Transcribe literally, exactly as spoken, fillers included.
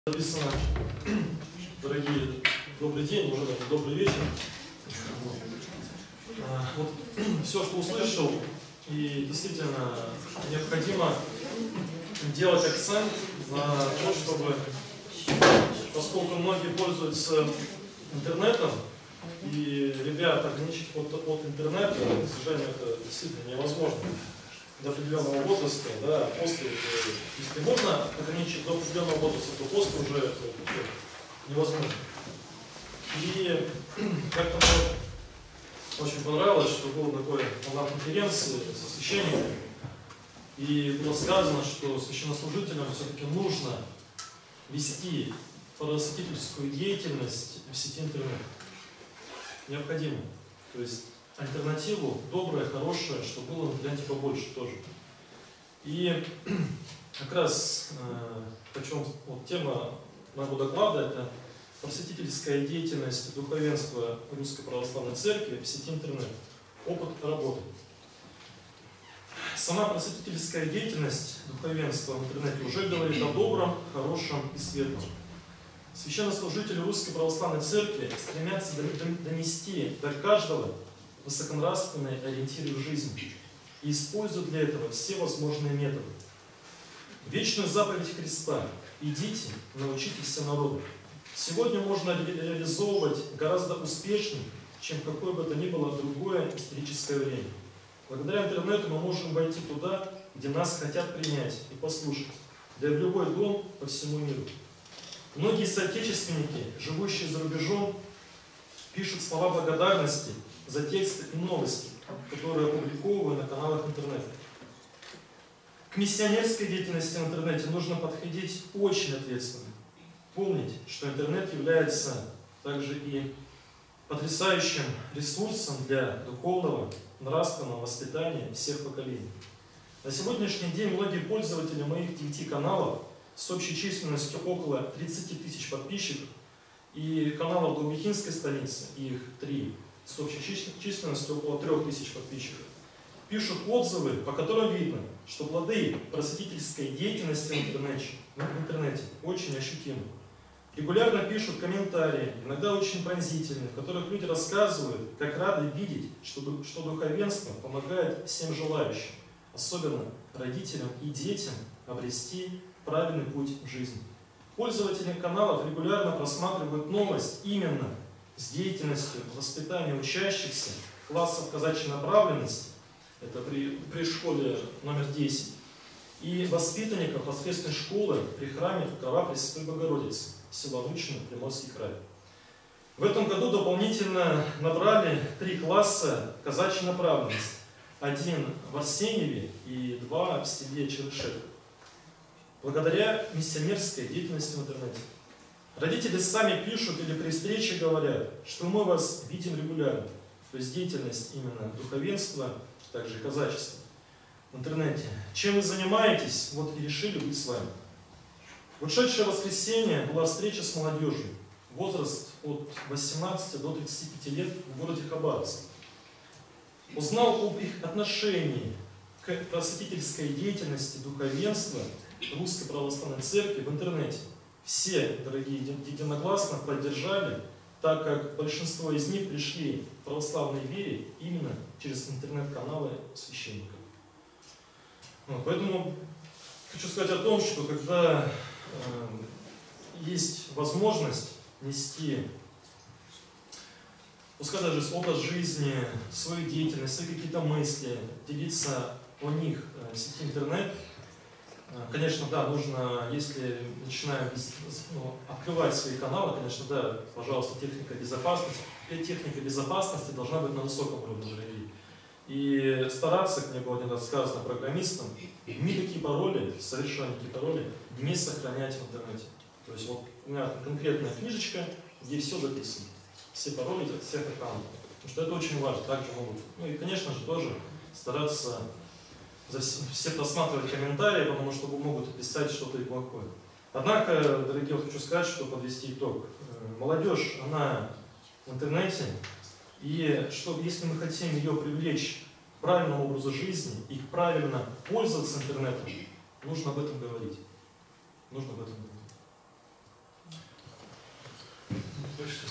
Написано, дорогие, добрый день, уже даже добрый вечер. Вот, все, что услышал, и действительно необходимо делать акцент на то, чтобы, поскольку многие пользуются интернетом, и ребят ограничить от, от интернета, к сожалению, это действительно невозможно. До определенного возраста, да, после, если можно ограничить до определенного возраста, то после уже это все невозможно. И как-то мне очень понравилось, что было такое онлайн-конференции со священниками, и было сказано, что священнослужителям все-таки нужно вести просветительскую деятельность в сети интернет. Необходимо. То есть альтернативу доброе, хорошее, чтобы было в интернете побольше тоже. И как раз э, причем вот тема моего доклада — это просветительская деятельность духовенства Русской Православной Церкви в сети интернет. Опыт работы. Сама просветительская деятельность духовенства в интернете уже говорит о добром, хорошем и светлом. Священнослужители Русской Православной Церкви стремятся донести до каждого высоконравственные ориентиры в жизни и используют для этого все возможные методы. Вечную заповедь Христа «Идите, научитесь все народу» сегодня можно реализовывать гораздо успешнее, чем какое бы то ни было другое историческое время. Благодаря интернету мы можем войти туда, где нас хотят принять и послушать, да и в любой дом по всему миру. Многие соотечественники, живущие за рубежом, пишут слова благодарности за тексты и новости, которые опубликовываю на каналах интернета. К миссионерской деятельности в интернете нужно подходить очень ответственно. Помнить, что интернет является также и потрясающим ресурсом для духовного, нравственного воспитания всех поколений. На сегодняшний день многие пользователи моих девяти каналов с общей численностью около тридцати тысяч подписчиков и каналов Долбихинской столицы, их три, с общей численностью около трёх тысяч подписчиков, пишут отзывы, по которым видно, что плоды просветительской деятельности в интернете, в интернете очень ощутимы. Регулярно пишут комментарии, иногда очень пронзительные, в которых люди рассказывают, как рады видеть, что, что духовенство помогает всем желающим, особенно родителям и детям, обрести правильный путь в жизни. Пользователи каналов регулярно просматривают новость именно с деятельностью воспитания учащихся классов казачьей направленности, это при, при школе номер десять, и воспитанников воскресной школы при храме Покрова Пресвятой Богородицы, села Лучино, Приморский край. В этом году дополнительно набрали три класса казачьей направленности. Один в Арсеньеве и два в селе Черышев. Благодаря миссионерской деятельности в интернете. Родители сами пишут или при встрече говорят, что мы вас видим регулярно. То есть деятельность именно духовенства, также и казачества в интернете. Чем вы занимаетесь, вот и решили быть с вами. В ушедшее воскресенье была встреча с молодежью. Возраст от восемнадцати до тридцати пяти лет в городе Хабаровск. Узнал об их отношении к просветительской деятельности духовенства Русской Православной Церкви в интернете. Все, дорогие, единогласно поддержали, так как большинство из них пришли к православной вере именно через интернет-каналы священников. Вот, поэтому хочу сказать о том, что когда э, есть возможность нести, пускай даже образ жизни, свою деятельность, свои какие-то мысли, делиться о них в сети интернет, конечно, да, нужно, если начинаем ну, открывать свои каналы, конечно, да, пожалуйста, техника безопасности. Техника безопасности должна быть на высоком уровне, дорогие. И стараться, как мне было один раз сказано программистам, никакие пароли, совершенно никакие пароли не сохранять в интернете. То есть вот у меня конкретная книжечка, где все записано. Все пароли всех аккаунтов. Потому что это очень важно, также могут. Ну и, конечно же, тоже стараться за все просматривать комментарии, потому что могут писать что-то и плохое. Однако, дорогие, вот хочу сказать, что подвести итог. Молодежь, она в интернете, и что, если мы хотим ее привлечь к правильному образу жизни и правильно пользоваться интернетом, нужно об этом говорить. Нужно об этом говорить. Больше